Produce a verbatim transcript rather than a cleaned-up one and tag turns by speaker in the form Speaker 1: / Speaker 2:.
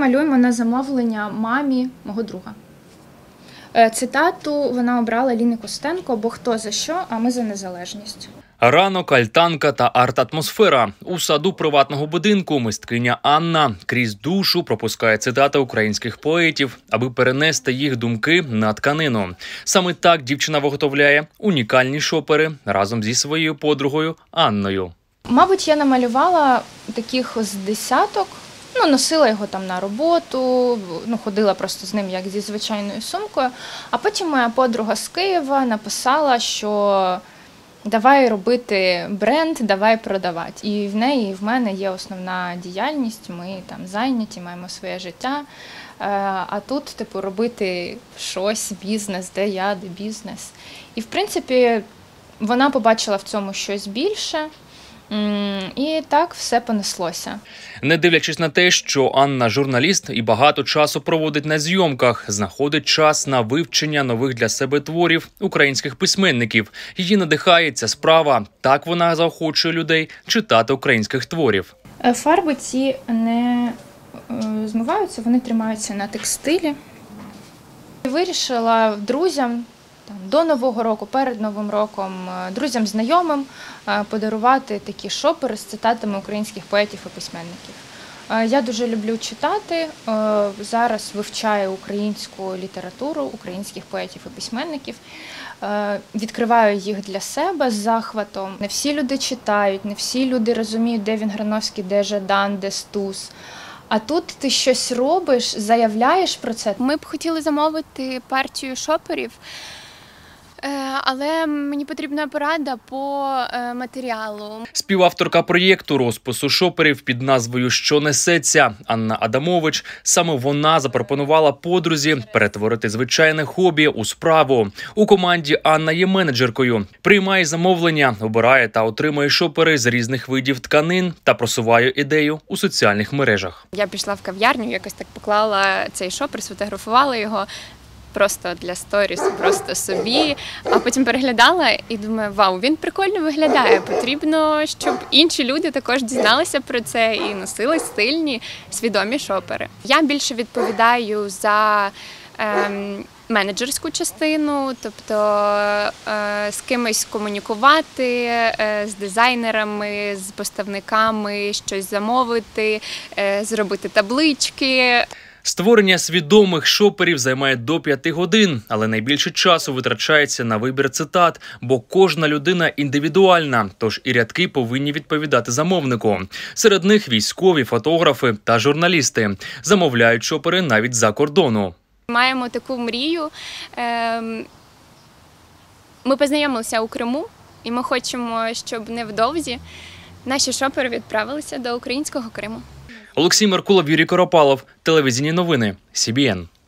Speaker 1: малюємо на замовлення мамі мого друга. Цитату вона обрала Ліни Костенко «Бо хто за що, а ми за незалежність».
Speaker 2: Ранок, альтанка та арт-атмосфера. У саду приватного будинку мисткиня Анна крізь душу пропускає цитати українських поетів, аби перенести їх думки на тканину. Саме так дівчина виготовляє унікальні шопери разом зі своєю подругою Анною.
Speaker 1: Мабуть, я намалювала таких з десяток. Ну, носила його там на роботу, ну, ходила просто з ним як зі звичайною сумкою. А потім моя подруга з Києва написала, що давай робити бренд, давай продавати. І в неї, і в мене є основна діяльність, ми там зайняті, маємо своє життя. А тут, типу, робити щось, бізнес, де я, де бізнес. І, в принципі, вона побачила в цьому щось більше. І так все понеслося.
Speaker 2: Не дивлячись на те, що Анна журналіст і багато часу проводить на зйомках, знаходить час на вивчення нових для себе творів українських письменників. Її надихає ця справа. Так вона заохочує людей читати українських творів.
Speaker 1: Фарби ці не змиваються, вони тримаються на текстилі. Вирішила друзям Там, до Нового року, перед Новим роком, друзям, знайомим подарувати такі шопери з цитатами українських поетів і письменників. Я дуже люблю читати, зараз вивчаю українську літературу, українських поетів і письменників, відкриваю їх для себе з захватом. Не всі люди читають, не всі люди розуміють, де Вінграновський, де Жадан, де Стус. А тут ти щось робиш, заявляєш про це.
Speaker 3: Ми б хотіли замовити партію шоперів, але мені потрібна порада по матеріалу.
Speaker 2: Співавторка проєкту розпису шоперів під назвою «Що несеться» Анна Адамович. Саме вона запропонувала подрузі перетворити звичайне хобі у справу. У команді Анна є менеджеркою. Приймає замовлення, обирає та отримує шопери з різних видів тканин та просуває ідею у соціальних мережах.
Speaker 3: Я пішла в кав'ярню, якось так поклала цей шопер, сфотографувала його. Просто для сторіс, просто собі, а потім переглядала і думаю, вау, він прикольно виглядає, потрібно, щоб інші люди також дізналися про це і носили стильні, свідомі шопери. Я більше відповідаю за ем, менеджерську частину, тобто е, з кимось комунікувати, е, з дизайнерами, з поставниками, щось замовити, е, зробити таблички.
Speaker 2: Створення свідомих шоперів займає до п'яти годин, але найбільше часу витрачається на вибір цитат, бо кожна людина індивідуальна, тож і рядки повинні відповідати замовнику. Серед них військові, фотографи та журналісти. Замовляють шопери навіть за кордону.
Speaker 3: Маємо таку мрію. Ми познайомилися у Криму, і ми хочемо, щоб невдовзі наші шопери відправилися до українського Криму.
Speaker 2: Олексій Меркулов, Юрій Коропалов. Телевізійні новини. Сі Бі Ен.